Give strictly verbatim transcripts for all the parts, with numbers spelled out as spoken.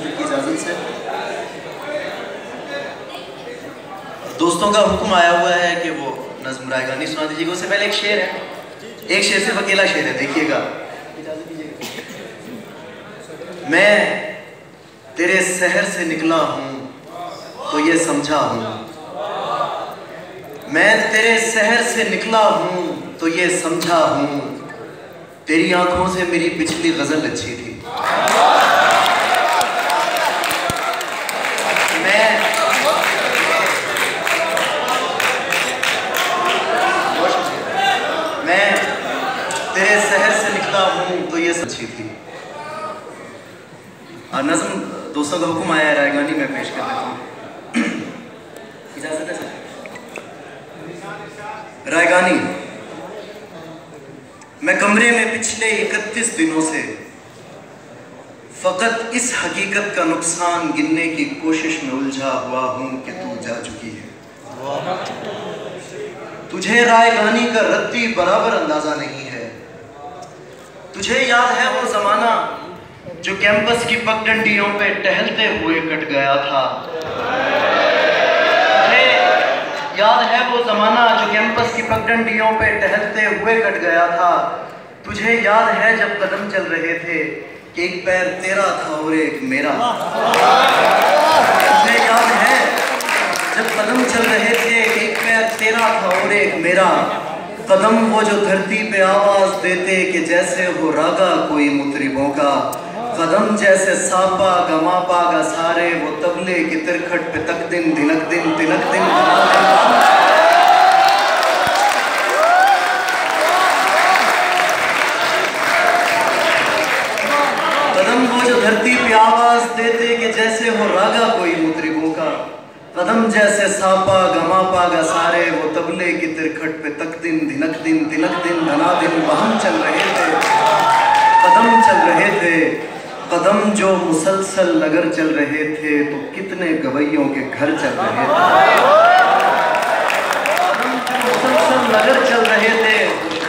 की इजाज़त से दोस्तों का हुक्म आया हुआ है कि वो नज़्म रायगानी सुना दीजिएगा। उससे पहले एक शेर है, एक शेर सिर्फ अकेला शेर है, देखिएगा। मैं तेरे शहर से निकला हूँ तो ये समझा हूँ, मैं तेरे शहर से निकला हूँ तो ये समझा हूँ, तेरी आंखों से मेरी पिछली गजल अच्छी थी। मैं मैं तेरे शहर से निकला हूँ तो ये अच्छी थी। नज़्म दोस्तों का हुक्म आया है, रायगानी में पेश कर देता हूँ, इजाजत है सर। रायगानी। मैं कमरे में पिछले इकतीस दिनों से फकत इस हकीकत का नुकसान गिनने की कोशिश में उलझा हुआ हूं कि तू जा चुकी है। तुझे रायगानी का रत्ती बराबर अंदाजा नहीं है। तुझे याद है वो जमाना जो कैंपस की पगडंडियों पे टहलते हुए कट गया था। तुझे याद है वो जमाना जो कैंपस की पगडंडियों पे टहलते हुए कट गया था। तुझे याद है जब कदम चल रहे थे कि एक पैर तेरा था और एक मेरा। तुझे याद है जब कदम चल रहे थे कि एक पैर तेरा था और एक मेरा। कदम वो जो धरती पे आवाज देते कि जैसे हो रागा कोई मुतरिबों का। कदम जैसे सापा गमापा का सारे वो तबले की तिरखट पे तक दिन दिनक दिन तिनक दिन कदम वो जो धरती पे आवाज देते कि जैसे हो रागा कोई मुतरिबों का। कदम जैसे सापा गमापा का सारे वो तबले की तिरखट पे तक दिन दिनक दिन तिलक दिन धना दिन वहम चल रहे थे। कदम चल रहे थे, कदम जो मुसलसल नगर चल रहे थे तो कितने गवैयों के घर चल रहे थे। कदम जो मुसलसल नगर चल रहे थे,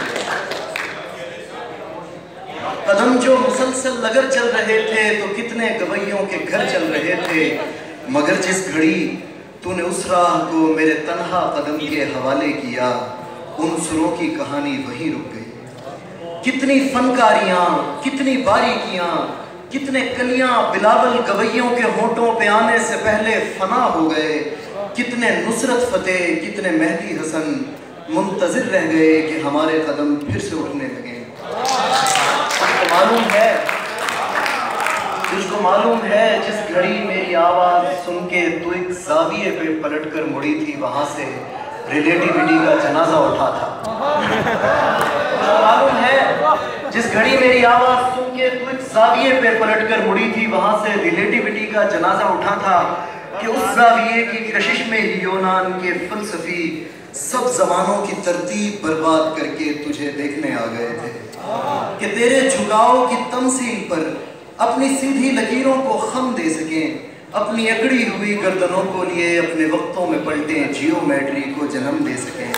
कदम जो मुसलसल नगर चल रहे थे तो कितने गवैयों के घर चल रहे थे। मगर जिस घड़ी तूने उस राह को मेरे तन्हा कदम के हवाले किया, उन सुरों की कहानी वहीं रुक गई। कितनी फनकारियां, कितनी बारीकियां, कितने कलियां बिलावल गवैयों के होठों पे आने से पहले फना हो गए। कितने नुसरत फतेह, कितने मेहदी हसन मुंतजिर रह गए कि हमारे कदम फिर से उठने लगे। तुझको मालूम है, तुझको मालूम है जिस घड़ी मेरी आवाज सुन के तू एक ज़ाविये पे पलट कर मुड़ी थी, वहां से रिलेटिविटी का जनाजा उठा था। तुझको मालूम है जिस घड़ी मेरी आवाज सुन के तू एक ज़ाविये पे पलट कर मुड़ी थी, वहां से रिलेटिविटी का जनाजा उठा था कि उस ज़ाविये की कशिश में ही यूनान के फलसफी सब जमानों की तरतीब बर्बाद करके तुझे देखने आ गए थे कि तेरे झुकाव की तमसील पर अपनी सीधी लकीरों को खम दे सकें, अपनी अकड़ी हुई गर्दनों को लिए अपने वक्तों में पलटे जियोमेट्री को जन्म दे सकें।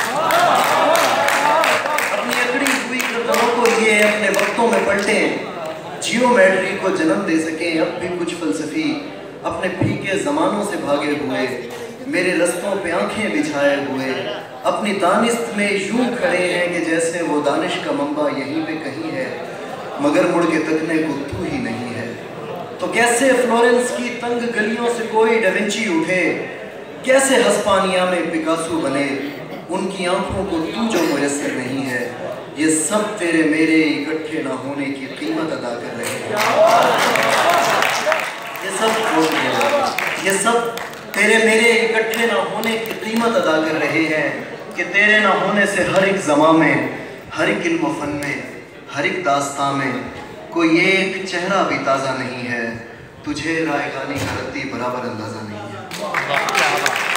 अपनी अकड़ी हुई गर्दनों को लिए अपने वक्तों में पलटे जियोमेट्री को जन्म दे सकें। अब भी कुछ फलसफी अपने फीके ज़मानों से भागे हुए मेरे रस्तों पे आंखें बिछाए हुए अपनी दानिश्त में यूं खड़े हैं कि जैसे वो दानिश का मंबा यहीं पे कहीं है, मगर मुड़ के तकने को तू ही नहीं है। तो कैसे फ्लोरेंस की तंग गलियों से कोई डाविंची उठे, कैसे हस्पानिया में पिकासो बने, उनकी आंखों को तू जो मुयस्सर नहीं है। ये सब तेरे मेरे इकट्ठे ना होने की कीमत अदा कर रहे हैं। ये सब ये सब तेरे मेरे इकट्ठे ना होने की कीमत अदा कर रहे हैं कि तेरे ना होने से हर एक ज़मां में, हर एक इल्म फन में, हर एक दास्तां में कोई एक चेहरा भी ताज़ा नहीं है। तुझे रायगानी का रत्ती बराबर अंदाज़ा नहीं है।